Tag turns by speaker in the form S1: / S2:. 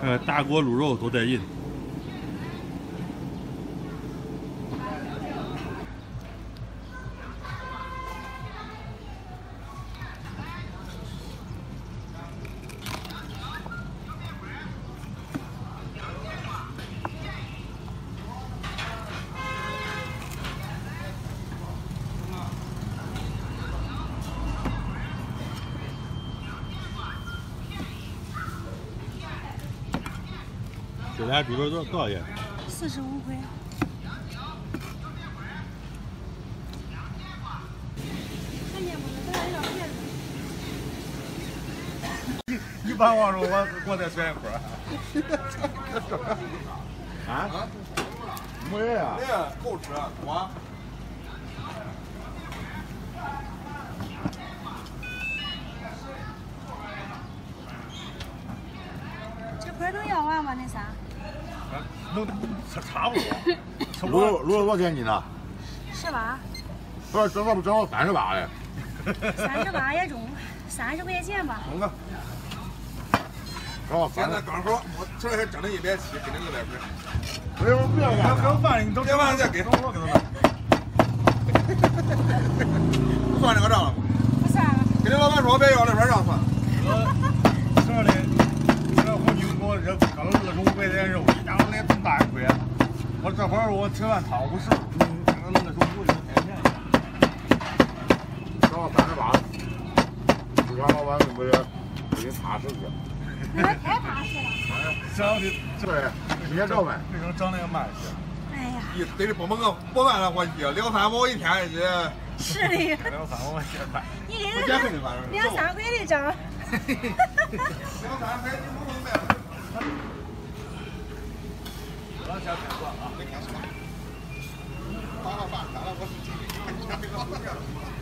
S1: 大锅卤肉多带劲。这俩猪肉多少钱
S2: 45块。看见不？这俩有点别的。
S3: 一般往说我再选一块。
S4: 啊？没呀。
S3: 没呀，够吃我。
S2: 这块能要完吗？那仨？
S3: 能差不多。
S4: 卤肉多少钱斤呢
S2: ？18。
S4: 不是，正好38嘞。
S2: 38也中，30块钱吧。
S3: 中个。现在刚好，我这还整了170，给你200块。
S4: 不用不要干。
S3: 等饭你等点完再给。我给他们。不算这个账了吗？
S2: 不算了。
S3: 跟你老板说别要那份账算。这里。我经过这刚65块钱肉，一家伙来这么大一块，我这会儿我吃完汤不是，那个时候50块钱，
S4: 正好38，市场老板为了给你踏实些。
S2: 那太踏实了。
S3: 涨的
S4: 对，直接照卖。
S3: 为什么涨那个慢些？
S2: 哎呀，
S3: 得不慢了，我2-3毛一天去。
S2: 是的。
S3: 2-3毛一天快。
S2: 你给人2-3块的挣。2-3
S3: 块你不能卖了。我先开算啊，没开算。打了饭，我